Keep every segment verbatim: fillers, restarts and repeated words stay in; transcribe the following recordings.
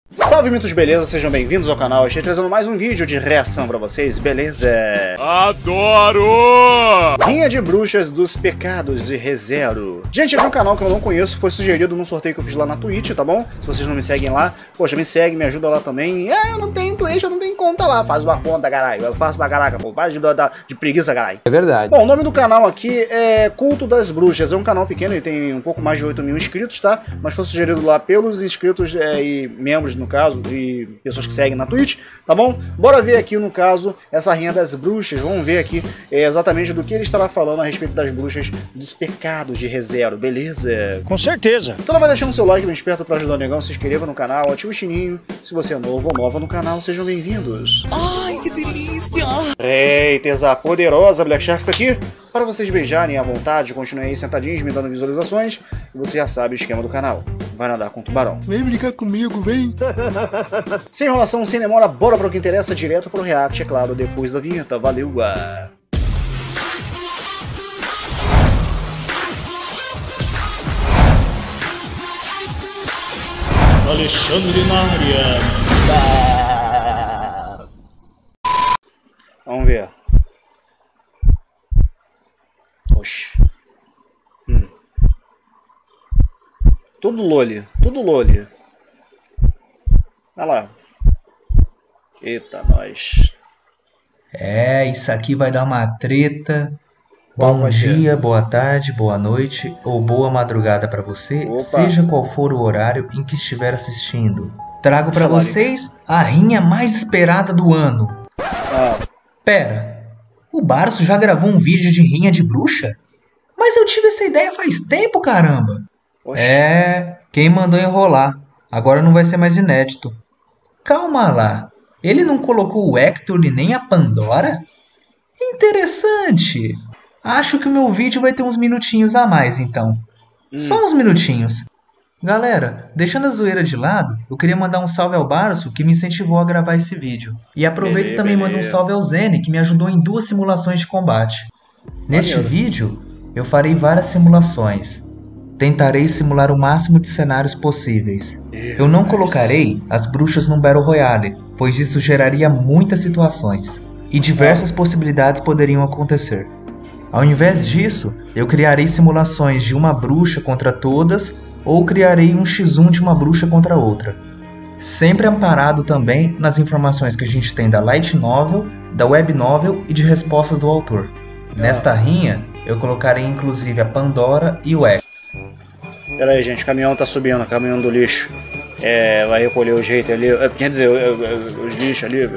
Salve mitos, beleza? Sejam bem-vindos ao canal. Estou trazendo mais um vídeo de reação pra vocês, beleza? Adoro! Rinha de Bruxas dos Pecados de ReZero. Gente, aqui é um canal que eu não conheço, foi sugerido num sorteio que eu fiz lá na Twitch, tá bom? Se vocês não me seguem lá, poxa, me segue, me ajuda lá também. Ah, eu não tenho Twitch, eu não tenho conta lá. Faz uma conta, caralho. Eu faço pra caraca, pô. Para de, de, de preguiça, caralho. É verdade. Bom, o nome do canal aqui é Culto das Bruxas. É um canal pequeno, ele tem um pouco mais de oito mil inscritos, tá? Mas foi sugerido lá pelos inscritos é, e membros, no caso, e pessoas que seguem na Twitch, tá bom? Bora ver aqui, no caso, essa Rinha das Bruxas. Vamos ver aqui é, exatamente do que ele estará falando a respeito das bruxas dos pecados de ReZero, beleza? Com certeza. Então não vai deixando seu like bem esperto pra ajudar o negão, se inscreva no canal, ativa o sininho. Se você é novo ou nova no canal, sejam bem-vindos. Ai, que delícia! Eita, essa poderosa Black Shark está aqui para vocês beijarem à vontade. Continuem aí sentadinhos, me dando visualizações. E você já sabe o esquema do canal. Vai nadar com o tubarão. Vem brincar comigo, vem. Sem enrolação, sem demora, bora para o que interessa, direto pro react, é claro, depois da vinheta. Valeu! Ah. Alexandre na área. Ah. Vamos ver. Oxi. Hum. Tudo loli, tudo loli. Olha lá. Eita, nós. É, isso aqui vai dar uma treta. Qual Bom vai ser? dia, boa tarde, boa noite ou boa madrugada para você, Opa. seja qual for o horário em que estiver assistindo. Trago para Fala, vocês a rinha mais esperada do ano. Ah, Pera, o Barço já gravou um vídeo de rinha de bruxa? Mas eu tive essa ideia faz tempo, caramba. oxi. É, quem mandou enrolar. Agora não vai ser mais inédito. Calma lá, ele não colocou o Hector e nem a Pandora? Interessante. Acho que o meu vídeo vai ter uns minutinhos a mais, então. Hum. Só uns minutinhos. Galera, deixando a zoeira de lado, eu queria mandar um salve ao Barço, que me incentivou a gravar esse vídeo. E aproveito Beleza, também e mando um beleza. salve ao Zene, que me ajudou em duas simulações de combate. Neste Maneiro. vídeo, eu farei várias simulações. Tentarei simular o máximo de cenários possíveis. Eu não Mas- colocarei as bruxas num Battle Royale, pois isso geraria muitas situações. E diversas possibilidades poderiam acontecer. Ao invés disso, eu criarei simulações de uma bruxa contra todas, ou criarei um xis um de uma bruxa contra outra. Sempre amparado também nas informações que a gente tem da Light Novel, da Web Novel e de respostas do autor. Nesta rinha, eu colocarei inclusive a Pandora e o Hector. Pera aí, gente, o caminhão tá subindo, caminhão do lixo. É, vai recolher os haters ali. é, Quer dizer, eu- eu- os lixos ali.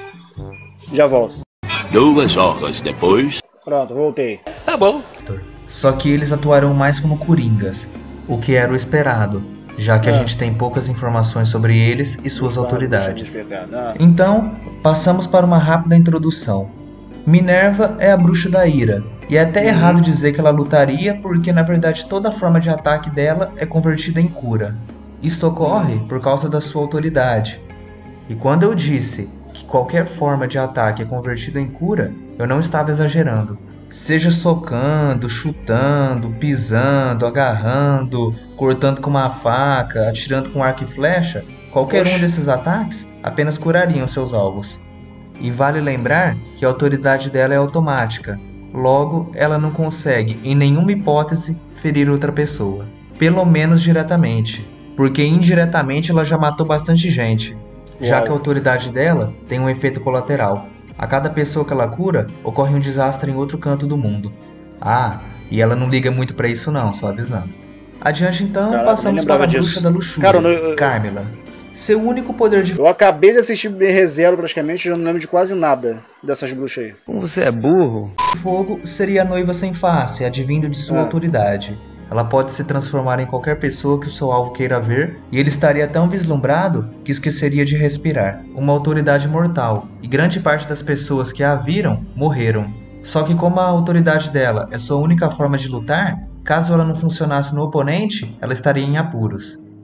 Já volto. Duas horas depois. Pronto, voltei. Tá bom. Só que eles atuarão mais como coringas, o que era o esperado, já que a Ah. gente tem poucas informações sobre eles e suas autoridades. Ah, Então, passamos para uma rápida introdução. Minerva é a bruxa da ira, e é até errado dizer que ela lutaria, porque na verdade toda forma de ataque dela é convertida em cura. Isto ocorre por causa da sua autoridade. E quando eu disse que qualquer forma de ataque é convertida em cura, eu não estava exagerando. Seja socando, chutando, pisando, agarrando, cortando com uma faca, atirando com arco e flecha, qualquer Oxe. um desses ataques apenas curariam seus alvos. E vale lembrar que a autoridade dela é automática, logo ela não consegue, em nenhuma hipótese, ferir outra pessoa. Pelo menos diretamente, porque indiretamente ela já matou bastante gente, já Uau. que a autoridade dela tem um efeito colateral. A cada pessoa que ela cura, ocorre um desastre em outro canto do mundo. Ah, e ela não liga muito pra isso não, só avisando. Adiante então, Caraca, nem passamos lembrava para a disso. bruxa da luxúria, Cara, eu não- eu- Carmila. Seu único poder de Eu acabei de assistir ReZero praticamente, eu já não lembro de quase nada dessas bruxas aí. Como você é burro. fogo seria a noiva sem face, advindo de sua Ah. autoridade. Ela pode se transformar em qualquer pessoa que o seu alvo queira ver, e ele estaria tão vislumbrado que esqueceria de respirar. Uma autoridade mortal, e grande parte das pessoas que a viram morreram. Só que como a autoridade dela é sua única forma de lutar, caso ela não funcionasse no oponente, ela estaria em apuros.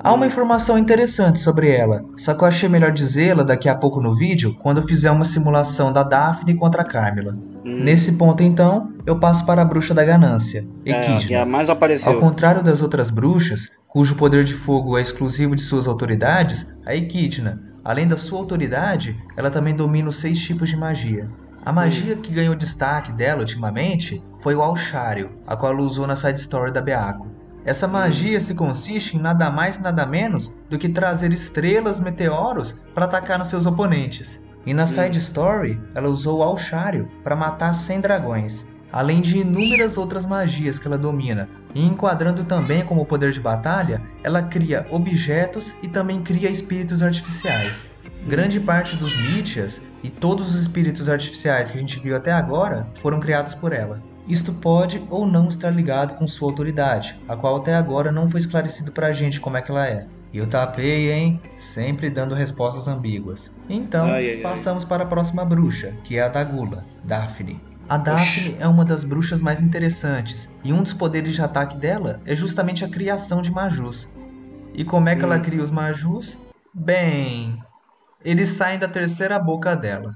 Há uma informação interessante sobre ela, só que eu achei melhor dizê-la daqui a pouco no vídeo, quando eu fizer uma simulação da Daphne contra a Carmila. Hum. Nesse ponto então, eu passo para a bruxa da ganância, Equidna. É, que a mais apareceu. Ao contrário das outras bruxas, cujo poder de fogo é exclusivo de suas autoridades, a Equidna, além da sua autoridade, ela também domina os seis tipos de magia. A magia hum. que ganhou destaque dela ultimamente foi o Alchario, a qual ela usou na side story da Beaco. Essa magia se consiste em nada mais e nada menos do que trazer estrelas, meteoros para atacar nos seus oponentes. E na side story, ela usou o Alchario para matar cem dragões, além de inúmeras outras magias que ela domina. E enquadrando também como poder de batalha, ela cria objetos e também cria espíritos artificiais. Grande parte dos Mítias e todos os espíritos artificiais que a gente viu até agora foram criados por ela. Isto pode ou não estar ligado com sua autoridade, a qual até agora não foi esclarecido pra gente como é que ela é. E eu tapei, hein? Sempre dando respostas ambíguas. Então, ai, ai, passamos ai. para a próxima bruxa, que é a da Gula, Daphne. A Daphne Oxi. é uma das bruxas mais interessantes, e um dos poderes de ataque dela é justamente a criação de Majus. E como é que hum. ela cria os Majus? Bem, eles saem da terceira boca dela.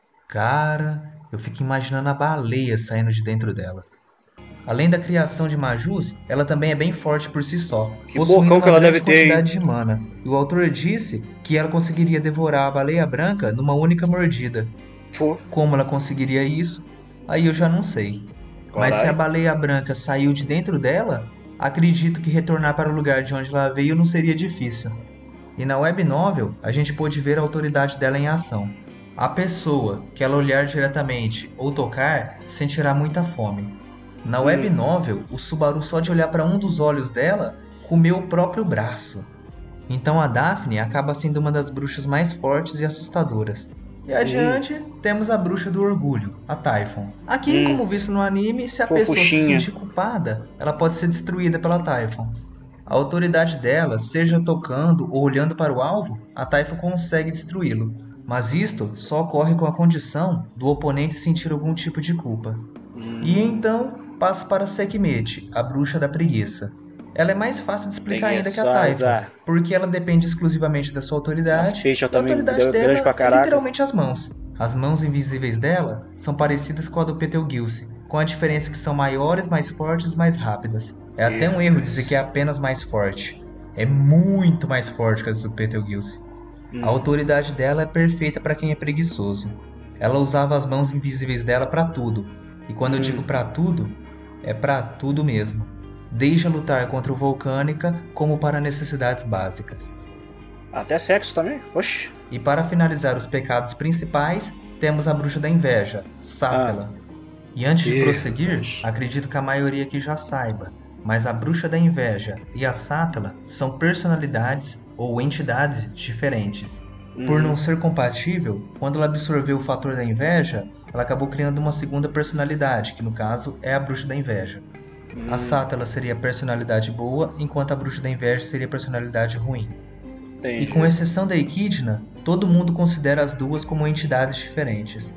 Cara... eu fico imaginando a baleia saindo de dentro dela. Além da criação de Majus, ela também é bem forte por si só. Que bocão que ela deve ter, quantidade de mana. E o autor disse que ela conseguiria devorar a baleia branca numa única mordida. Pô. Como ela conseguiria isso? Aí eu já não sei. Carai. Mas se a baleia branca saiu de dentro dela, acredito que retornar para o lugar de onde ela veio não seria difícil. E na web novel, a gente pôde ver a autoridade dela em ação. A pessoa que ela olhar diretamente ou tocar sentirá muita fome. Na web novel, o Subaru só de olhar para um dos olhos dela comeu o próprio braço. Então a Daphne acaba sendo uma das bruxas mais fortes e assustadoras. E adiante hum. temos a bruxa do orgulho, a Typhon. Aqui, hum. como visto no anime, se a Fofuchinha. pessoa se sentir culpada, ela pode ser destruída pela Typhon. A autoridade dela, seja tocando ou olhando para o alvo, a Typhon consegue destruí-lo. Mas isto só ocorre com a condição do oponente sentir algum tipo de culpa. Hum. E então, passo para Sekhmet, a bruxa da preguiça. Ela é mais fácil de explicar ainda que a Typhon, porque ela depende exclusivamente da sua autoridade, e a autoridade dela é literalmente as mãos. As mãos invisíveis dela são parecidas com a do Betelgeuse, com a diferença que são maiores, mais fortes e mais rápidas. É até um erro dizer que é apenas mais forte. É muito mais forte que a do Betelgeuse. A autoridade dela é perfeita para quem é preguiçoso. Ela usava as mãos invisíveis dela para tudo. E quando hum. eu digo para tudo, é para tudo mesmo. Desde a lutar contra o Volcânica, como para necessidades básicas. Até sexo também? Oxi. E para finalizar os pecados principais, temos a bruxa da inveja, Sátela. Ah. E antes de prosseguir, acredito que a maioria aqui já saiba, mas a bruxa da inveja e a Sátela são personalidades ou entidades diferentes. Hum. Por não ser compatível, quando ela absorveu o fator da inveja, ela acabou criando uma segunda personalidade, que no caso é a bruxa da inveja. Hum. A Sátela seria a personalidade boa, enquanto a bruxa da inveja seria a personalidade ruim. Entendi. E com exceção da Equidna, todo mundo considera as duas como entidades diferentes.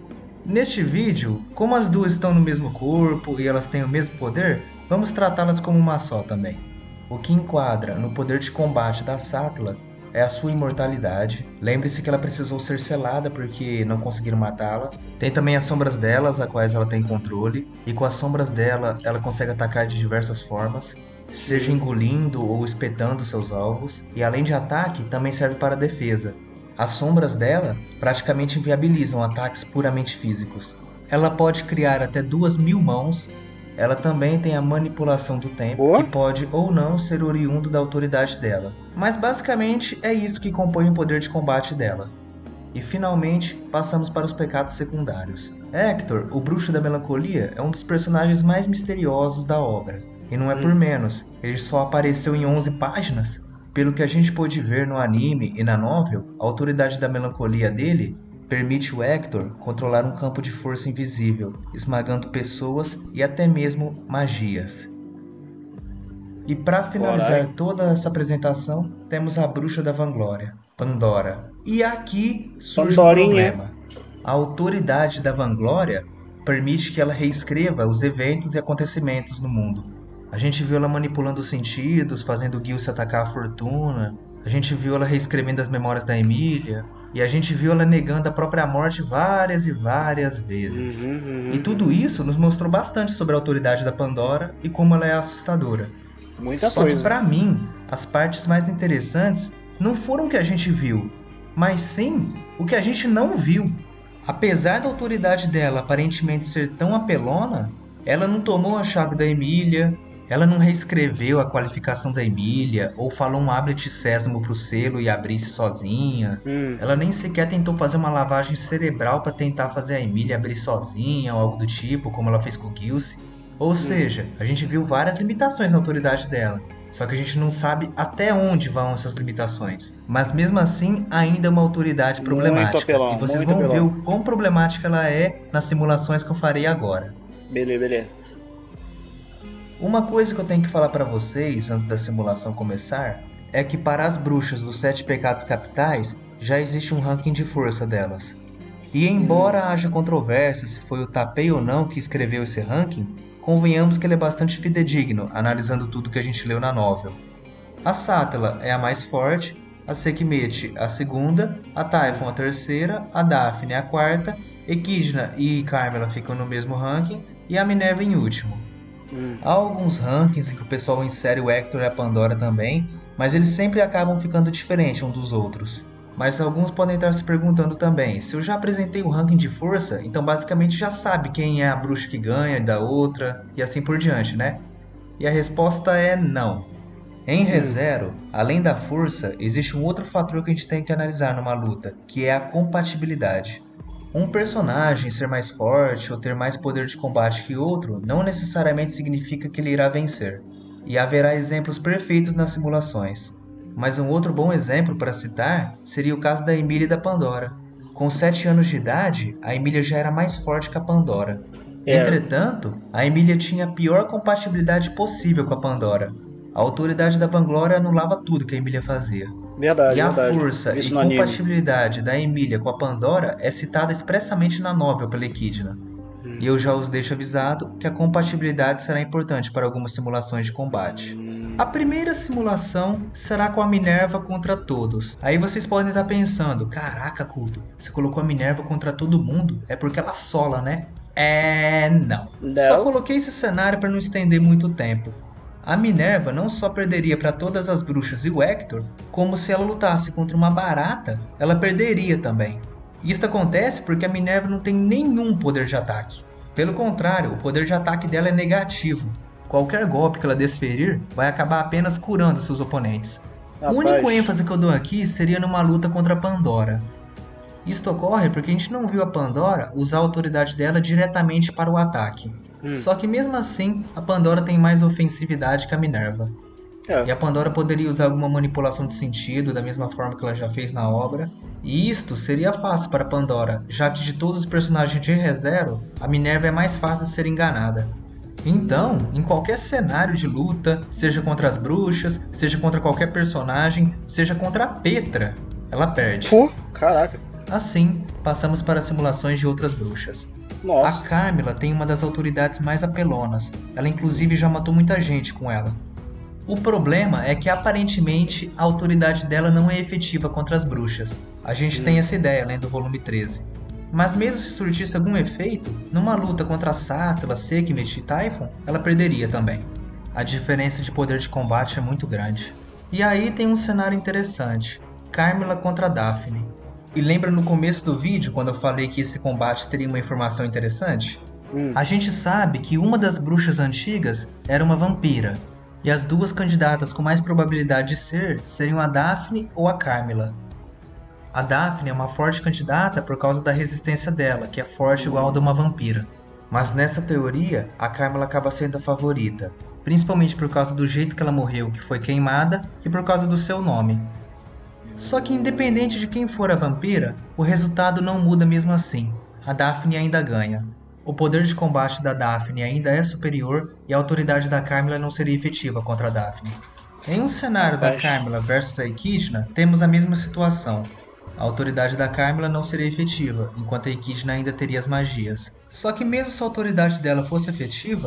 Neste vídeo, como as duas estão no mesmo corpo e elas têm o mesmo poder, vamos tratá-las como uma só também. O que enquadra no poder de combate da Sátela é a sua imortalidade. Lembre-se que ela precisou ser selada porque não conseguiram matá-la. Tem também as sombras delas, as quais ela tem controle. E com as sombras dela, ela consegue atacar de diversas formas, seja engolindo ou espetando seus alvos. E além de ataque, também serve para defesa. As sombras dela praticamente inviabilizam ataques puramente físicos. Ela pode criar até duas mil mãos. Ela também tem a manipulação do tempo, oh. que pode ou não ser oriundo da autoridade dela. Mas basicamente é isso que compõe o poder de combate dela. E finalmente, passamos para os pecados secundários. Hector, o bruxo da melancolia, é um dos personagens mais misteriosos da obra. E não é por menos, ele só apareceu em onze páginas. Pelo que a gente pôde ver no anime e na novel, a autoridade da melancolia dele permite o Hector controlar um campo de força invisível, esmagando pessoas e até mesmo magias. E para finalizar Carai. toda essa apresentação, temos a bruxa da vanglória, Pandora. E aqui surge o um problema. A autoridade da vanglória permite que ela reescreva os eventos e acontecimentos no mundo. A gente viu ela manipulando os sentidos, fazendo o Gil se atacar a Fortuna. A gente viu ela reescrevendo as memórias da Emília. E a gente viu ela negando a própria morte várias e várias vezes. Uhum, uhum, e tudo isso nos mostrou bastante sobre a autoridade da Pandora e como ela é assustadora. Muita Só coisa. que pra mim, as partes mais interessantes não foram o que a gente viu, mas sim o que a gente não viu. Apesar da autoridade dela aparentemente ser tão apelona, ela não tomou a chave da Emília, ela não reescreveu a qualificação da Emília, ou falou um abre-te sésamo pro selo e abrisse sozinha. Hum. Ela nem sequer tentou fazer uma lavagem cerebral para tentar fazer a Emília abrir sozinha, ou algo do tipo, como ela fez com o Gilce. Ou hum. seja, a gente viu várias limitações na autoridade dela. Só que a gente não sabe até onde vão essas limitações. Mas mesmo assim, ainda é uma autoridade problemática. Muito apelão, e vocês muito vão apelão. ver o quão problemática ela é nas simulações que eu farei agora. Beleza, beleza. Uma coisa que eu tenho que falar pra vocês antes da simulação começar é que para as bruxas dos sete pecados capitais já existe um ranking de força delas. E embora haja controvérsia se foi o Tapei ou não que escreveu esse ranking, convenhamos que ele é bastante fidedigno, analisando tudo que a gente leu na novel. A Sátela é a mais forte, a Sekhmet a segunda, a Typhon a terceira, a Daphne a quarta, Equidna e Carmilla ficam no mesmo ranking e a Minerva em último. Hum. Há alguns rankings em que o pessoal insere o Hector e a Pandora também, mas eles sempre acabam ficando diferentes um dos outros. Mas alguns podem estar se perguntando também, se eu já apresentei o ranking de força, então basicamente já sabe quem é a bruxa que ganha da outra, e assim por diante, né? E a resposta é não. Em ReZero, além da força, existe um outro fator que a gente tem que analisar numa luta, que é a compatibilidade. Um personagem ser mais forte ou ter mais poder de combate que outro não necessariamente significa que ele irá vencer, e haverá exemplos perfeitos nas simulações. Mas um outro bom exemplo para citar seria o caso da Emília e da Pandora. Com sete anos de idade, a Emília já era mais forte que a Pandora. É. Entretanto, a Emília tinha a pior compatibilidade possível com a Pandora. A autoridade da Vanglória anulava tudo que a Emília fazia. Verdade, e a verdade. força Isso e no anime. compatibilidade da Emília com a Pandora é citada expressamente na novel pela Equidna. Hum. E eu já os deixo avisado que a compatibilidade será importante para algumas simulações de combate. Hum. A primeira simulação será com a Minerva contra todos. Aí vocês podem estar pensando, caraca, Culto, você colocou a Minerva contra todo mundo? É porque ela sola, né? É... não. não. Só coloquei esse cenário para não estender muito tempo. A Minerva não só perderia para todas as bruxas e o Hector, como se ela lutasse contra uma barata, ela perderia também. Isso acontece porque a Minerva não tem nenhum poder de ataque. Pelo contrário, o poder de ataque dela é negativo. Qualquer golpe que ela desferir vai acabar apenas curando seus oponentes. Rapaz. O único ênfase que eu dou aqui seria numa luta contra a Pandora. Isto ocorre porque a gente não viu a Pandora usar a autoridade dela diretamente para o ataque. Hum. Só que mesmo assim, a Pandora tem mais ofensividade que a Minerva. É. E a Pandora poderia usar alguma manipulação de sentido, da mesma forma que ela já fez na obra. E isto seria fácil para a Pandora, já que de todos os personagens de ReZero, a Minerva é mais fácil de ser enganada. Então, em qualquer cenário de luta, seja contra as bruxas, seja contra qualquer personagem, seja contra a Petra, ela perde. Pô, caraca. Assim, passamos para simulações de outras bruxas. Nossa. A Carmilla tem uma das autoridades mais apelonas, ela inclusive já matou muita gente com ela. O problema é que aparentemente a autoridade dela não é efetiva contra as bruxas. A gente hum. tem essa ideia lendo o volume treze. Mas mesmo se surtisse algum efeito, numa luta contra a Sátela, Sekhmet e Typhon, ela perderia também. A diferença de poder de combate é muito grande. E aí tem um cenário interessante, Carmilla contra Daphne. E lembra no começo do vídeo quando eu falei que esse combate teria uma informação interessante? Hum. A gente sabe que uma das bruxas antigas era uma vampira, e as duas candidatas com mais probabilidade de ser seriam a Daphne ou a Carmilla. A Daphne é uma forte candidata por causa da resistência dela, que é forte igual a de uma vampira. Mas nessa teoria, a Carmilla acaba sendo a favorita, principalmente por causa do jeito que ela morreu, que foi queimada, e por causa do seu nome. Só que independente de quem for a vampira, o resultado não muda mesmo assim. A Daphne ainda ganha. O poder de combate da Daphne ainda é superior e a autoridade da Carmilla não seria efetiva contra a Daphne. Em um cenário da Carmilla versus a Equidna, temos a mesma situação. A autoridade da Carmilla não seria efetiva, enquanto a Equidna ainda teria as magias. Só que mesmo se a autoridade dela fosse efetiva,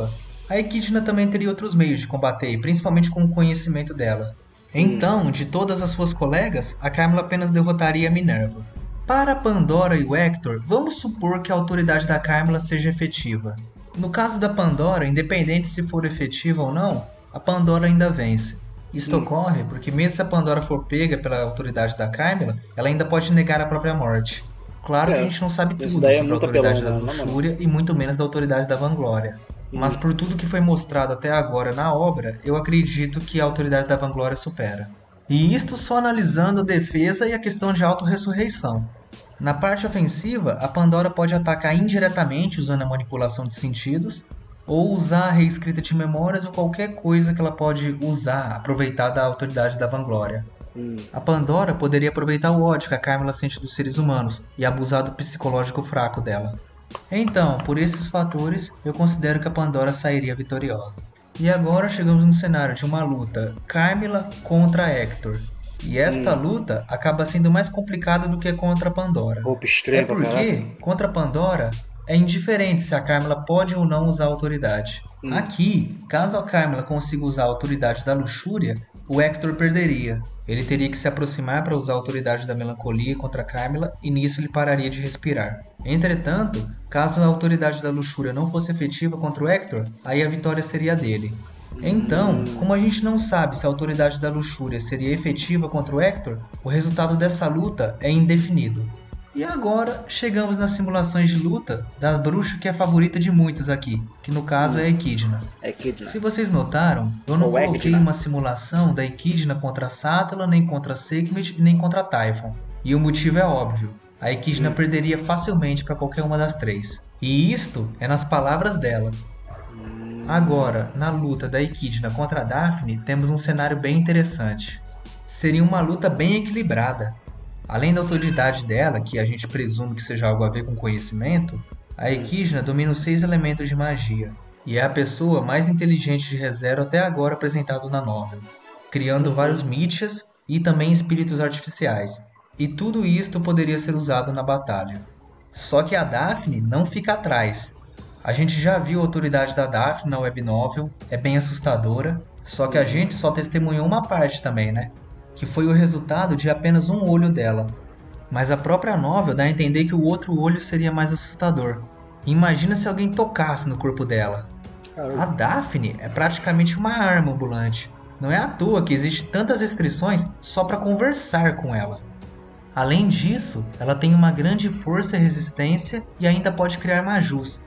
A Equidna também teria outros meios de combater, principalmente com o conhecimento dela. Então, de todas as suas colegas, a Carmilla apenas derrotaria a Minerva. Para Pandora e o Hector, vamos supor que a autoridade da Carmilla seja efetiva. No caso da Pandora, independente se for efetiva ou não, a Pandora ainda vence. Isto hum. ocorre porque mesmo se a Pandora for pega pela autoridade da Carmilla, ela ainda pode negar a própria morte. Claro é, que a gente não sabe tudo sobre é a autoridade da luxúria e muito menos da autoridade da vanglória. Hum. Mas por tudo que foi mostrado até agora na obra, eu acredito que a autoridade da vanglória supera. E isto só analisando a defesa e a questão de auto-ressurreição. Na parte ofensiva, a Pandora pode atacar indiretamente usando a manipulação de sentidos, ou usar a reescrita de memórias ou qualquer coisa que ela pode usar, aproveitar da autoridade da vanglória. Hum. A Pandora poderia aproveitar o ódio que a Carmilla sente dos seres humanos e abusar do psicológico fraco dela. Então, por esses fatores, eu considero que a Pandora sairia vitoriosa. E agora chegamos no cenário de uma luta Carmilla contra Hector. E esta hum. luta acaba sendo mais complicada do que contra a Pandora. Roupa extrema, é porque, caraca. Contra a Pandora, é indiferente se a Carmilla pode ou não usar a autoridade. Hum. Aqui, caso a Carmilla consiga usar a autoridade da luxúria, o Hector perderia. Ele teria que se aproximar para usar a autoridade da melancolia contra a Carmilla e nisso ele pararia de respirar. Entretanto, caso a autoridade da luxúria não fosse efetiva contra o Hector, aí a vitória seria dele. Então, como a gente não sabe se a autoridade da luxúria seria efetiva contra o Hector, o resultado dessa luta é indefinido. E agora chegamos nas simulações de luta da bruxa que é a favorita de muitos aqui, que no caso é a Equidna. Equidna. Se vocês notaram, eu não coloquei uma simulação da Equidna contra a Sattala, nem contra a Sekhmet, nem contra a Typhon. E o motivo é óbvio, a Equidna hum. perderia facilmente para qualquer uma das três. E isto é nas palavras dela. Hum. Agora, na luta da Equidna contra a Daphne, temos um cenário bem interessante. Seria uma luta bem equilibrada. Além da autoridade dela, que a gente presume que seja algo a ver com conhecimento, a Equidna domina os seis elementos de magia, e é a pessoa mais inteligente de ReZero até agora apresentado na novel, criando vários Mityas e também espíritos artificiais, e tudo isto poderia ser usado na batalha. Só que a Daphne não fica atrás. A gente já viu a autoridade da Daphne na web novel, é bem assustadora, só que a gente só testemunhou uma parte também, né? Que foi o resultado de apenas um olho dela. Mas a própria novel dá a entender que o outro olho seria mais assustador. Imagina se alguém tocasse no corpo dela. A Daphne é praticamente uma arma ambulante. Não é à toa que existem tantas restrições só para conversar com ela. Além disso, ela tem uma grande força e resistência e ainda pode criar majus.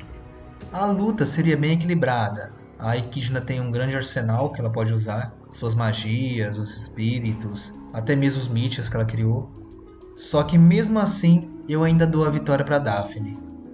A luta seria bem equilibrada. A Equidna tem um grande arsenal que ela pode usar. Suas magias, os espíritos, até mesmo os Mityas que ela criou. Só que mesmo assim, eu ainda dou a vitória para Daphne.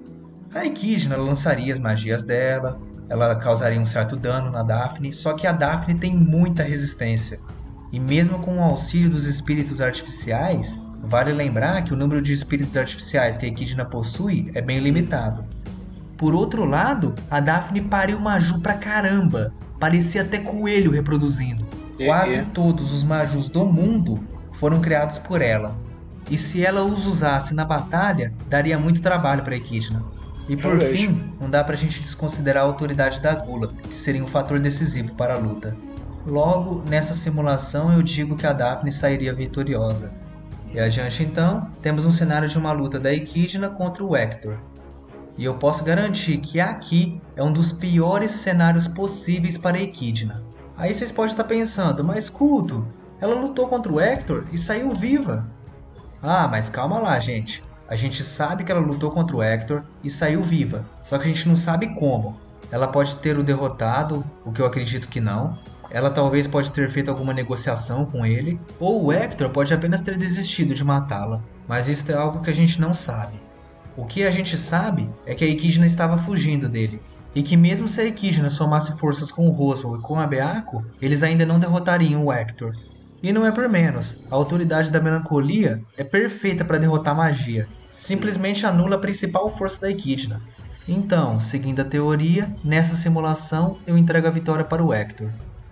A Equidna lançaria as magias dela, ela causaria um certo dano na Daphne, só que a Daphne tem muita resistência. E mesmo com o auxílio dos espíritos artificiais, vale lembrar que o número de espíritos artificiais que a Equidna possui é bem limitado. Por outro lado, a Daphne pariu maju pra caramba. Parecia até coelho reproduzindo. É, Quase é. todos os majus do mundo foram criados por ela. E se ela os usasse na batalha, daria muito trabalho para a Equidna. E por Eu fim, vejo. não dá pra gente desconsiderar a autoridade da Gula, que seria um fator decisivo para a luta. Logo, nessa simulação eu digo que a Daphne sairia vitoriosa. E adiante então, temos um cenário de uma luta da Equidna contra o Hector. E eu posso garantir que aqui é um dos piores cenários possíveis para a Equidna. Aí vocês podem estar pensando, mas Culto, ela lutou contra o Hector e saiu viva. Ah, mas calma lá, gente. A gente sabe que ela lutou contra o Hector e saiu viva, só que a gente não sabe como. Ela pode ter o derrotado, o que eu acredito que não. Ela talvez pode ter feito alguma negociação com ele, ou o Hector pode apenas ter desistido de matá-la. Mas isso é algo que a gente não sabe. O que a gente sabe é que a Equidna estava fugindo dele, e que mesmo se a Equidna somasse forças com o Roswell e com a Beaco, eles ainda não derrotariam o Hector. E não é por menos, a autoridade da melancolia é perfeita para derrotar magia, simplesmente anula a principal força da Equidna. Então, seguindo a teoria, nessa simulação eu entrego a vitória para o Hector.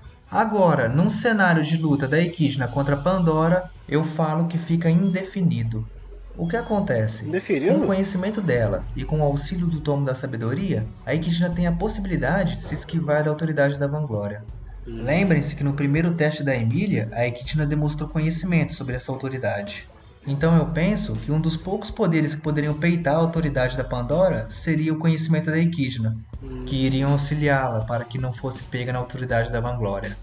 Agora, num cenário de luta da Equidna contra Pandora, eu falo que fica indefinido. O que acontece? Indeferido? Com o conhecimento dela e com o auxílio do Tomo da Sabedoria, a Echidna tem a possibilidade de se esquivar da autoridade da Vanglória. Hum. Lembrem-se que no primeiro teste da Emília, a Echidna demonstrou conhecimento sobre essa autoridade. Então eu penso que um dos poucos poderes que poderiam peitar a autoridade da Pandora seria o conhecimento da Echidna, hum. que iriam auxiliá-la para que não fosse pega na autoridade da Vanglória.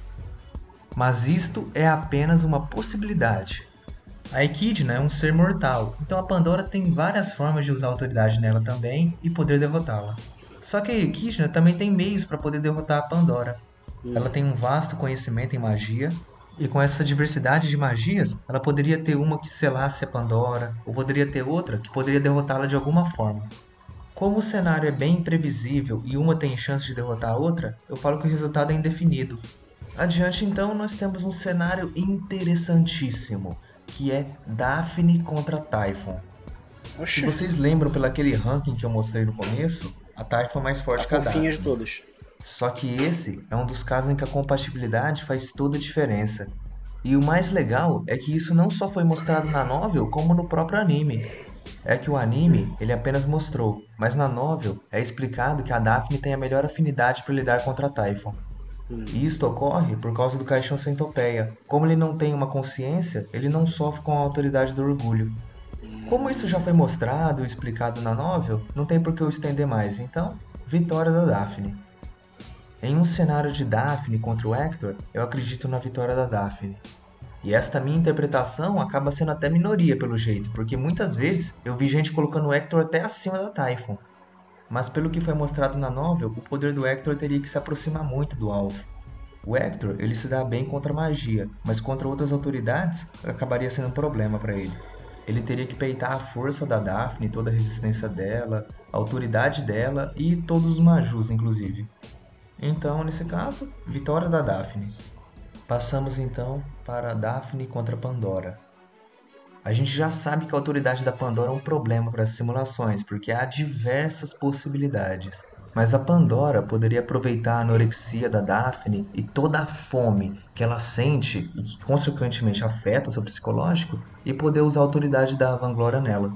Mas isto é apenas uma possibilidade. A Echidna é um ser mortal, então a Pandora tem várias formas de usar autoridade nela também e poder derrotá-la. Só que a Echidna também tem meios para poder derrotar a Pandora. Hum. Ela tem um vasto conhecimento em magia, e com essa diversidade de magias, ela poderia ter uma que selasse a Pandora, ou poderia ter outra que poderia derrotá-la de alguma forma. Como o cenário é bem imprevisível e uma tem chance de derrotar a outra, eu falo que o resultado é indefinido. Adiante então nós temos um cenário interessantíssimo, que é Daphne contra Typhon. Oxi. Se vocês lembram pelo aquele ranking que eu mostrei no começo, a Typhon é mais forte a que a Daphne. de todas. Só que esse é um dos casos em que a compatibilidade faz toda a diferença. E o mais legal é que isso não só foi mostrado na novel, como no próprio anime. É que o anime, ele apenas mostrou, mas na novel é explicado que a Daphne tem a melhor afinidade para lidar contra a Typhon. E isto ocorre por causa do caixão centopeia. Como ele não tem uma consciência, ele não sofre com a autoridade do orgulho. Como isso já foi mostrado e explicado na novel, não tem por que eu estender mais, então, vitória da Daphne. Em um cenário de Daphne contra o Hector, eu acredito na vitória da Daphne. E esta minha interpretação acaba sendo até minoria pelo jeito, porque muitas vezes eu vi gente colocando o Hector até acima da Typhon. Mas pelo que foi mostrado na novel, o poder do Hector teria que se aproximar muito do alvo. O Hector, ele se dá bem contra a magia, mas contra outras autoridades acabaria sendo um problema para ele. Ele teria que peitar a força da Daphne, toda a resistência dela, a autoridade dela e todos os Majus inclusive. Então, nesse caso, vitória da Daphne. Passamos então para Daphne contra Pandora. A gente já sabe que a autoridade da Pandora é um problema para as simulações, porque há diversas possibilidades. Mas a Pandora poderia aproveitar a anorexia da Daphne e toda a fome que ela sente e que consequentemente afeta o seu psicológico e poder usar a autoridade da Vanglória nela.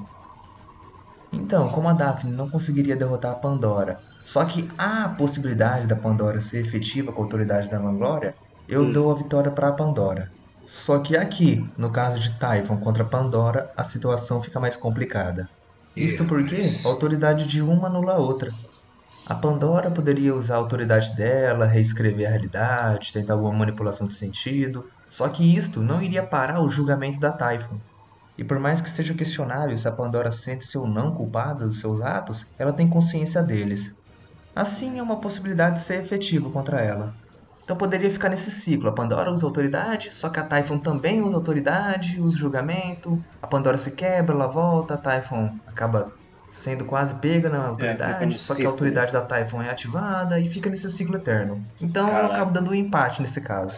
Então, como a Daphne não conseguiria derrotar a Pandora, só que há a possibilidade da Pandora ser efetiva com a autoridade da Vanglória, eu hum. dou a vitória para a Pandora. Só que aqui, no caso de Typhon contra Pandora, a situação fica mais complicada. Isto porque a autoridade de uma anula a outra. A Pandora poderia usar a autoridade dela, reescrever a realidade, tentar alguma manipulação de sentido, só que isto não iria parar o julgamento da Typhon. E por mais que seja questionável se a Pandora sente-se ou não culpada dos seus atos, ela tem consciência deles. Assim é uma possibilidade de ser efetivo contra ela. Então poderia ficar nesse ciclo, a Pandora usa autoridade, só que a Typhon também usa autoridade, usa julgamento, a Pandora se quebra, ela volta, a Typhon acaba sendo quase pega na autoridade, é, só ciclo, que a autoridade né? da Typhon é ativada e fica nesse ciclo eterno. Então Caraca. eu acabo dando um empate nesse caso.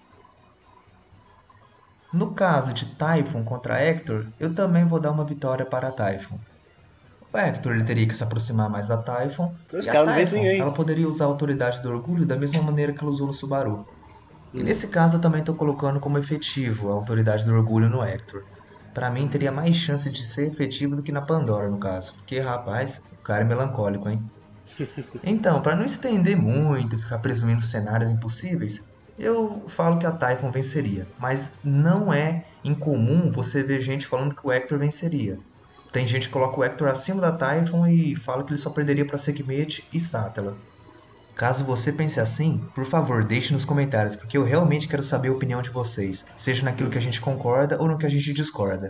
No caso de Typhon contra Hector, eu também vou dar uma vitória para a Typhon. O Hector ele teria que se aproximar mais da Typhon, e a Typhon ela poderia usar a autoridade do orgulho da mesma maneira que ela usou no Subaru. Hum. E nesse caso eu também estou colocando como efetivo a autoridade do orgulho no Hector. Pra mim teria mais chance de ser efetivo do que na Pandora no caso, porque rapaz, o cara é melancólico, hein? Então, para não estender muito e ficar presumindo cenários impossíveis, eu falo que a Typhon venceria, mas não é incomum você ver gente falando que o Hector venceria. Tem gente que coloca o Hector acima da Typhon e fala que ele só perderia para Sekhmet e Satella. Caso você pense assim, por favor deixe nos comentários, porque eu realmente quero saber a opinião de vocês, seja naquilo que a gente concorda ou no que a gente discorda.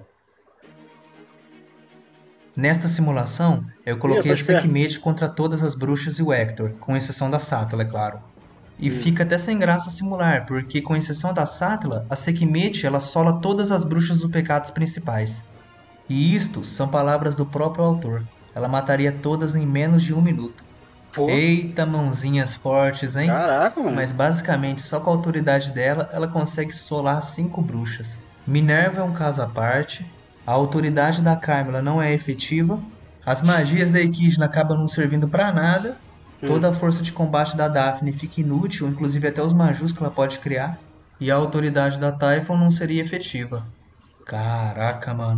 Nesta simulação, eu coloquei a Sekhmet contra todas as bruxas e o Hector, com exceção da Satella, é claro. E hum. fica até sem graça simular, porque com exceção da Satella, a Sekhmet ela sola todas as bruxas dos pecados principais. E isto são palavras do próprio autor. Ela mataria todas em menos de um minuto. Pô. Eita, mãozinhas fortes, hein? Caraca, mano. Mas basicamente, só com a autoridade dela, ela consegue solar cinco bruxas. Minerva é um caso à parte. A autoridade da Carmilla não é efetiva. As magias da Echidna acabam não servindo pra nada. Hum. Toda a força de combate da Daphne fica inútil, inclusive até os Majus que ela pode criar. E a autoridade da Typhon não seria efetiva. Caraca, mano.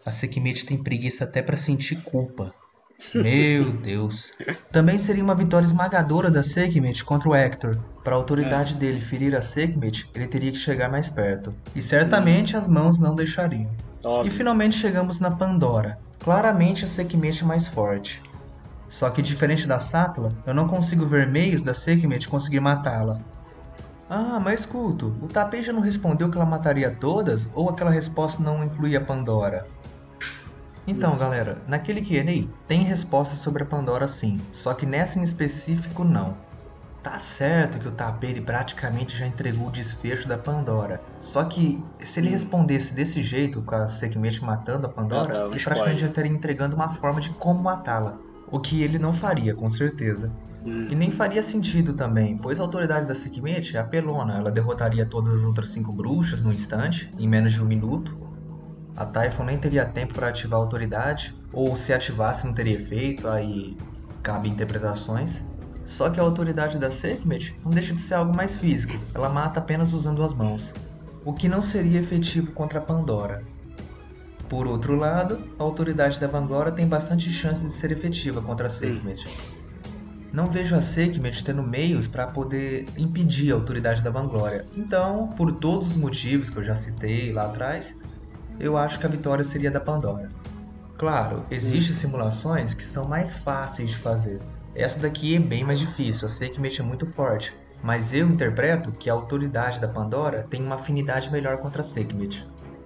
A Sekhmet tem preguiça até pra sentir culpa. Meu Deus. Também seria uma vitória esmagadora da Sekhmet contra o Hector. Para a autoridade é. dele ferir a Sekhmet, ele teria que chegar mais perto. E certamente hum. as mãos não deixariam. Óbvio. E finalmente chegamos na Pandora. Claramente a Sekhmet é mais forte. Só que diferente da Sátala, eu não consigo ver meios da Sekhmet conseguir matá-la. Ah, mas escuto, o Tapei já não respondeu que ela mataria todas? Ou aquela resposta não incluía a Pandora? Então, galera, naquele Q and A tem resposta sobre a Pandora sim, só que nessa em específico não. Tá certo que o Tapei praticamente já entregou o desfecho da Pandora, só que se ele respondesse desse jeito, com a Sekhmet matando a Pandora, ah, tá, ele praticamente já estaria entregando uma forma de como matá-la, o que ele não faria, com certeza. Hum. E nem faria sentido também, pois a autoridade da Sekhmet é apelona, ela derrotaria todas as outras cinco bruxas no instante, em menos de um minuto. A Typhon nem teria tempo para ativar a autoridade, ou se ativasse não teria efeito, aí cabe interpretações. Só que a autoridade da Sekhmet não deixa de ser algo mais físico, ela mata apenas usando as mãos, o que não seria efetivo contra a Pandora. Por outro lado, a autoridade da Vanglória tem bastante chance de ser efetiva contra a Sekhmet. Não vejo a Sekhmet tendo meios para poder impedir a autoridade da Vanglória, então, por todos os motivos que eu já citei lá atrás, eu acho que a vitória seria da Pandora. Claro, existem simulações que são mais fáceis de fazer. Essa daqui é bem mais difícil, a Sekhmet é muito forte, mas eu interpreto que a autoridade da Pandora tem uma afinidade melhor contra a Sekhmet.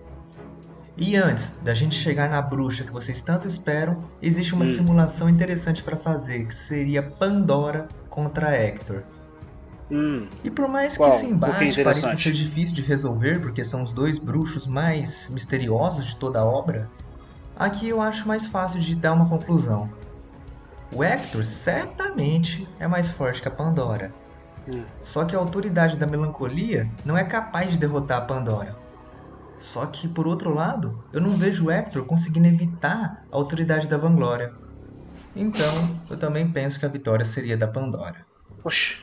E antes da gente chegar na bruxa que vocês tanto esperam, existe uma hum. simulação interessante para fazer, que seria Pandora contra Hector. Hum. E por mais que esse embate pareça ser difícil de resolver, porque são os dois bruxos mais misteriosos de toda a obra, aqui eu acho mais fácil de dar uma conclusão. O Hector certamente é mais forte que a Pandora. Hum. Só que a autoridade da melancolia não é capaz de derrotar a Pandora. Só que, por outro lado, eu não vejo o Hector conseguindo evitar a autoridade da Vanglória. Então, eu também penso que a vitória seria da Pandora. Oxi.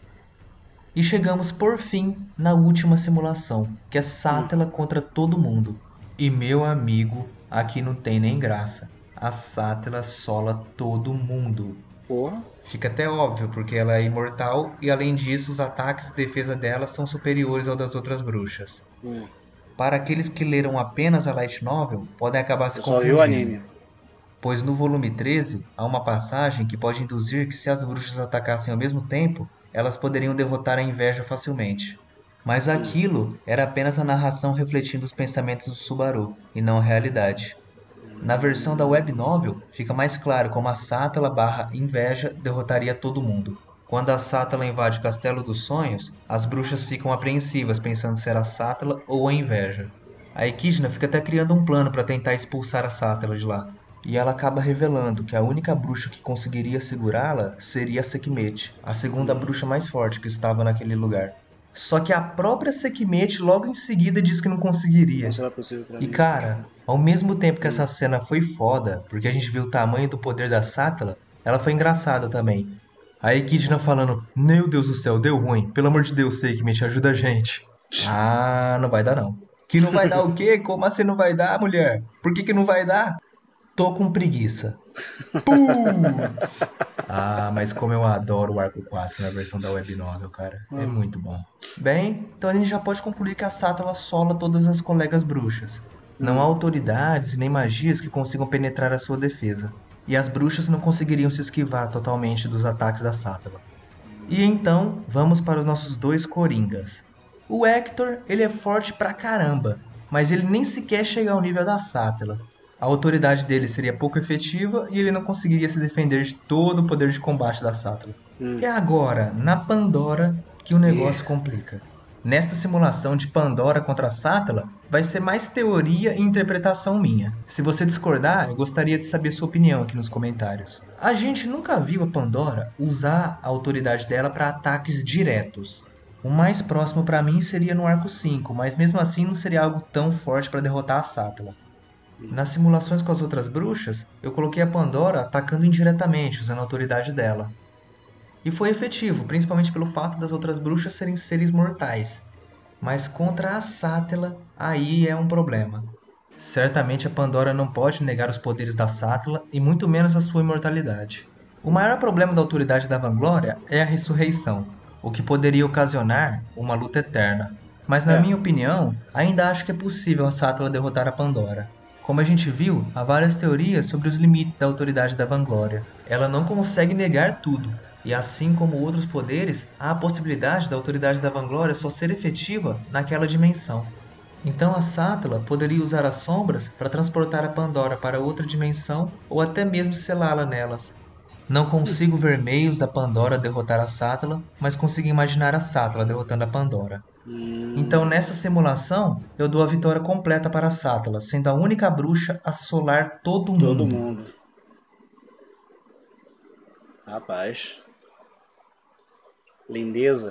E chegamos por fim na última simulação, que é Sátala hum. contra todo mundo. E meu amigo, aqui não tem nem graça. A Sátala sola todo mundo. Porra. Fica até óbvio, porque ela é imortal e além disso os ataques e defesa dela são superiores ao das outras bruxas. Hum. Para aqueles que leram apenas a Light Novel, podem acabar se confundindo. Só viu o anime. Pois no volume treze, há uma passagem que pode induzir que se as bruxas atacassem ao mesmo tempo, elas poderiam derrotar a inveja facilmente. Mas aquilo era apenas a narração refletindo os pensamentos do Subaru, e não a realidade. Na versão da Web Novel, fica mais claro como a Sátala barra inveja derrotaria todo mundo. Quando a Sátala invade o Castelo dos Sonhos, as bruxas ficam apreensivas pensando se era a Sátala ou a inveja. A Equidna fica até criando um plano para tentar expulsar a Sátala de lá. E ela acaba revelando que a única bruxa que conseguiria segurá-la seria a Sekhmet, a segunda bruxa mais forte que estava naquele lugar. Só que a própria Sekhmet logo em seguida diz que não conseguiria. E cara, ao mesmo tempo que essa cena foi foda, porque a gente viu o tamanho do poder da Sátala, ela foi engraçada também. A Equidna falando, meu Deus do céu, deu ruim, pelo amor de Deus, Sekhmet, ajuda a gente. Ah, não vai dar não. Que não vai dar o quê? Como assim não vai dar, mulher? Por que que não vai dar? Tô com preguiça. Putz. Ah, mas como eu adoro o Arco quatro na versão da Web Novel, cara. É muito bom. Bem, então a gente já pode concluir que a Sátala sola todas as colegas bruxas. Não há autoridades e nem magias que consigam penetrar a sua defesa. E as bruxas não conseguiriam se esquivar totalmente dos ataques da Sátala. E então, vamos para os nossos dois coringas. O Hector, ele é forte pra caramba, mas ele nem sequer chega ao nível da Sátala. A autoridade dele seria pouco efetiva e ele não conseguiria se defender de todo o poder de combate da Sátala. Hum. E agora, na Pandora, que o negócio complica. Nesta simulação de Pandora contra a Sátala, vai ser mais teoria e interpretação minha. Se você discordar, eu gostaria de saber sua opinião aqui nos comentários. A gente nunca viu a Pandora usar a autoridade dela para ataques diretos. O mais próximo para mim seria no arco cinco, mas mesmo assim não seria algo tão forte para derrotar a Sátala. Nas simulações com as outras bruxas, eu coloquei a Pandora atacando indiretamente, usando a autoridade dela. E foi efetivo, principalmente pelo fato das outras bruxas serem seres mortais. Mas contra a Sátala, aí é um problema. Certamente a Pandora não pode negar os poderes da Sátila e muito menos a sua imortalidade. O maior problema da autoridade da Vanglória é a ressurreição, o que poderia ocasionar uma luta eterna. Mas na É. minha opinião, ainda acho que é possível a Sátila derrotar a Pandora. Como a gente viu, há várias teorias sobre os limites da autoridade da Vanglória. Ela não consegue negar tudo, e assim como outros poderes, há a possibilidade da autoridade da Vanglória só ser efetiva naquela dimensão. Então a Sátila poderia usar as sombras para transportar a Pandora para outra dimensão ou até mesmo selá-la nelas. Não consigo ver meios da Pandora derrotar a Sátila, mas consigo imaginar a Sátila derrotando a Pandora. Então nessa simulação, eu dou a vitória completa para a Sátila, sendo a única bruxa a assolar todo mundo. Todo mundo. Rapaz. Lindeza.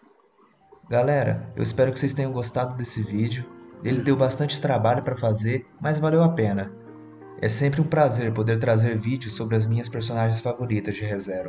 Galera, eu espero que vocês tenham gostado desse vídeo. Ele deu bastante trabalho para fazer, mas valeu a pena. É sempre um prazer poder trazer vídeos sobre as minhas personagens favoritas de ReZero.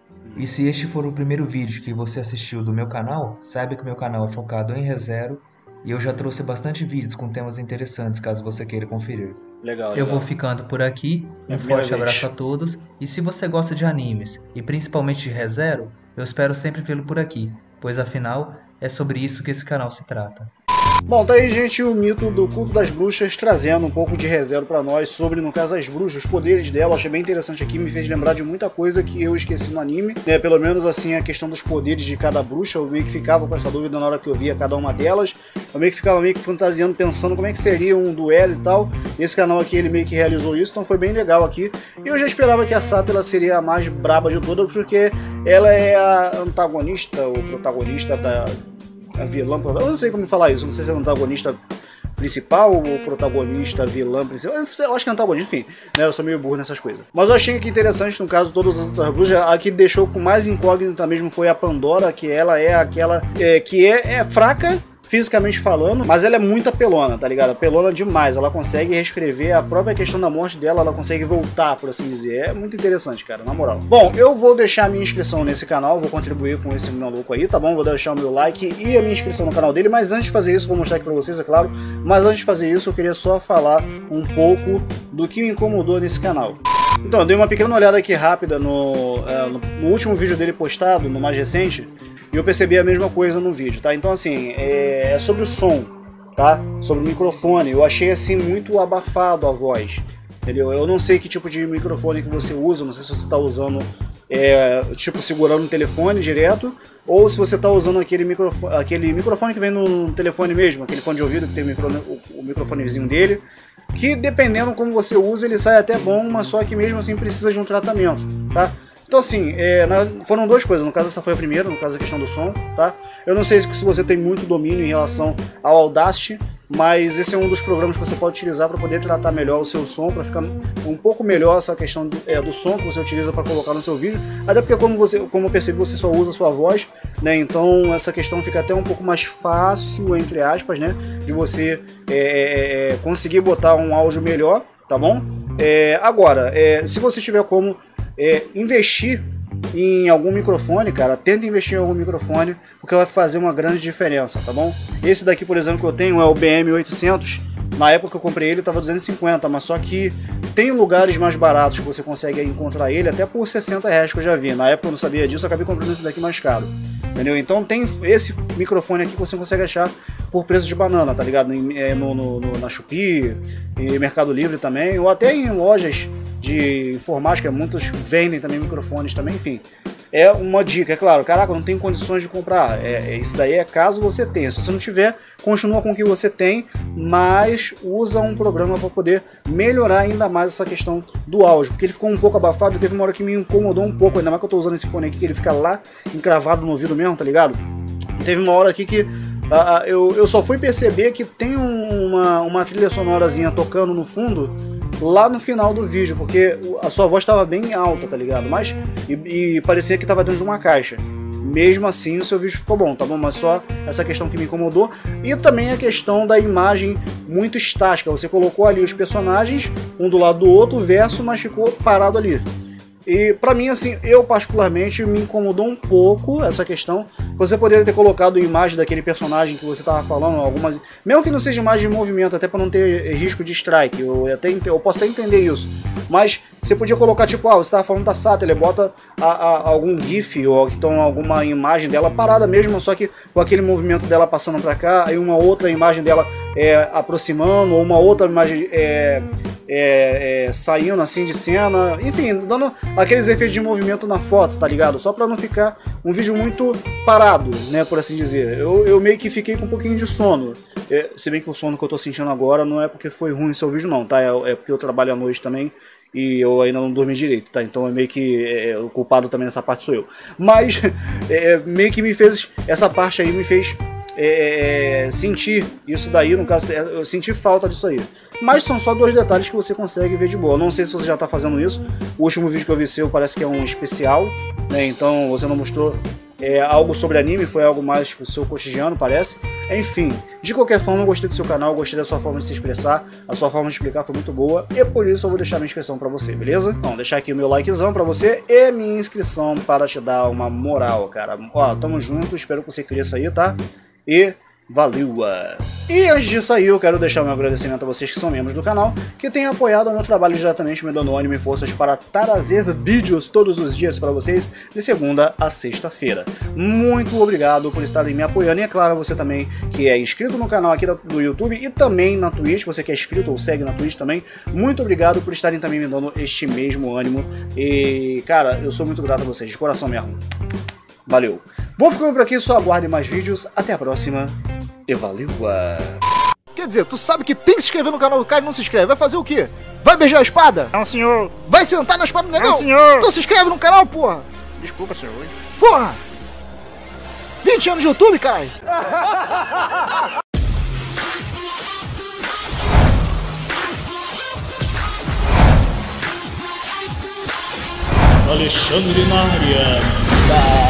E se este for o primeiro vídeo que você assistiu do meu canal, saiba que meu canal é focado em ReZero e eu já trouxe bastante vídeos com temas interessantes caso você queira conferir. Legal, Eu legal. vou ficando por aqui, É a um primeira forte vez. abraço a todos, e se você gosta de animes, e principalmente de ReZero, eu espero sempre vê-lo por aqui, pois afinal, é sobre isso que esse canal se trata. Bom, tá aí, gente, o mito do culto das bruxas, trazendo um pouco de ReZero pra nós, sobre, no caso, as bruxas, os poderes dela. Achei bem interessante aqui, me fez lembrar de muita coisa que eu esqueci no anime, né? Pelo menos, assim, a questão dos poderes de cada bruxa, eu meio que ficava com essa dúvida na hora que eu via cada uma delas. Eu meio que ficava meio que fantasiando, pensando como é que seria um duelo e tal. Esse canal aqui, ele meio que realizou isso, então foi bem legal aqui. E eu já esperava que a Sátila seria a mais braba de todas, porque ela é a antagonista, ou protagonista da... a vilã, eu não sei como falar isso, não sei se é antagonista principal ou protagonista, vilã principal, eu, sei, eu acho que é antagonista, enfim, né, eu sou meio burro nessas coisas. Mas eu achei que interessante, no caso, todas as outras bruxas, a que deixou com mais incógnita mesmo foi a Pandora, que ela é aquela é, que é, é fraca, fisicamente falando, mas ela é muito apelona, tá ligado? Apelona demais, ela consegue reescrever a própria questão da morte dela, ela consegue voltar, por assim dizer. É muito interessante, cara, na moral. Bom, eu vou deixar a minha inscrição nesse canal, vou contribuir com esse maluco aí, tá bom? Vou deixar o meu like e a minha inscrição no canal dele, mas antes de fazer isso, vou mostrar aqui pra vocês, é claro, mas antes de fazer isso, eu queria só falar um pouco do que me incomodou nesse canal. Então, eu dei uma pequena olhada aqui rápida no, uh, no, no último vídeo dele postado, no mais recente, e eu percebi a mesma coisa no vídeo, tá? Então, assim, é, é sobre o som, tá? Sobre o microfone. Eu achei, assim, muito abafado a voz, entendeu? Eu não sei que tipo de microfone que você usa, não sei se você está usando, é, tipo, segurando o telefone direto, ou se você está usando aquele microfone, aquele microfone que vem no telefone mesmo, aquele fone de ouvido que tem o, micro, o, o microfonezinho dele, que dependendo como você usa, ele sai até bom, mas só que mesmo assim precisa de um tratamento, tá? Então, assim, é, na, foram duas coisas. No caso, essa foi a primeira, no caso, a questão do som, tá? Eu não sei se, se você tem muito domínio em relação ao Audacity, mas esse é um dos programas que você pode utilizar para poder tratar melhor o seu som, para ficar um pouco melhor essa questão do, é, do som que você utiliza para colocar no seu vídeo. Até porque, como, você, como eu percebi, você só usa a sua voz, né? Então, essa questão fica até um pouco mais fácil, entre aspas, né? De você é, é, conseguir botar um áudio melhor, tá bom? É, agora, é, se você tiver como É, investir em algum microfone, cara, tenta investir em algum microfone, porque vai fazer uma grande diferença, tá bom? Esse daqui, por exemplo, que eu tenho é o B M oitocentos. Na época que eu comprei ele estava duzentos e cinquenta, mas só que tem lugares mais baratos que você consegue encontrar ele até por sessenta reais, que eu já vi. Na época eu não sabia disso, eu acabei comprando esse daqui mais caro, entendeu? Então tem esse microfone aqui que você consegue achar por preço de banana, tá ligado? No, no, no, na Shopee, em Mercado Livre também, ou até em lojas de informática, muitos vendem também microfones também, enfim. É uma dica, é claro, caraca, eu não tenho condições de comprar, é, é, isso daí é caso você tenha. Se você não tiver, continua com o que você tem, mas usa um programa para poder melhorar ainda mais essa questão do áudio, porque ele ficou um pouco abafado e teve uma hora que me incomodou um pouco, ainda mais que eu tô usando esse fone aqui, que ele fica lá encravado no ouvido mesmo, tá ligado? Teve uma hora aqui que uh, eu, eu só fui perceber que tem um, uma, uma trilha sonorazinha tocando no fundo lá no final do vídeo, porque a sua voz estava bem alta, tá ligado? Mas, e, e parecia que estava dentro de uma caixa. Mesmo assim, o seu vídeo ficou bom, tá bom? Mas só essa questão que me incomodou. E também a questão da imagem muito estática. Você colocou ali os personagens, um do lado do outro, o verso, mas ficou parado ali. E pra mim, assim, eu particularmente me incomodou um pouco essa questão. Você poderia ter colocado imagem daquele personagem que você tava falando, algumas, mesmo que não seja imagem de movimento, até pra não ter risco de strike, eu, até, eu posso até entender isso. Mas você podia colocar, tipo, ah, você tava falando da Sata, ele bota a, a, algum gif ou então alguma imagem dela parada mesmo, só que com aquele movimento dela passando pra cá, aí uma outra imagem dela é, aproximando, ou uma outra imagem é, é, é, saindo assim de cena, enfim, dando aqueles efeitos de movimento na foto, tá ligado? Só pra não ficar um vídeo muito parado, né, por assim dizer. Eu, eu meio que fiquei com um pouquinho de sono, é, se bem que o sono que eu tô sentindo agora não é porque foi ruim o seu vídeo não, tá? É, é porque eu trabalho à noite também e eu ainda não dormi direito, tá? Então é meio que é, o culpado também nessa parte sou eu. Mas é, meio que me fez, essa parte aí me fez é, sentir isso daí, no caso, eu senti falta disso aí. Mas são só dois detalhes que você consegue ver de boa. Eu não sei se você já está fazendo isso. O último vídeo que eu vi seu parece que é um especial, né? Então você não mostrou é, algo sobre anime, foi algo mais o seu cotidiano, parece. Enfim, de qualquer forma, eu gostei do seu canal, eu gostei da sua forma de se expressar, a sua forma de explicar foi muito boa, e por isso eu vou deixar minha inscrição pra você, beleza? Então, deixar aqui o meu likezão pra você e minha inscrição para te dar uma moral, cara. Ó, tamo junto, espero que você cresça aí, tá? E valeu! E antes disso aí, eu quero deixar meu agradecimento a vocês que são membros do canal, que têm apoiado o meu trabalho diretamente, me dando ânimo e forças para trazer vídeos todos os dias para vocês, de segunda a sexta-feira. Muito obrigado por estarem me apoiando, e é claro, você também que é inscrito no canal aqui do YouTube e também na Twitch, você que é inscrito ou segue na Twitch também, muito obrigado por estarem também me dando este mesmo ânimo, e cara, eu sou muito grato a vocês, de coração mesmo. Valeu! Vou ficando por aqui, só aguardem mais vídeos, até a próxima, e valeu! Quer dizer, tu sabe que tem que se inscrever no canal do cara e não se inscreve, vai fazer o quê? Vai beijar a espada? Não, senhor. Vai sentar na espada do negão? Não, senhor. Então se inscreve no canal, porra! Desculpa, senhor. Porra! vinte anos de YouTube, caralho! Alexandre na área.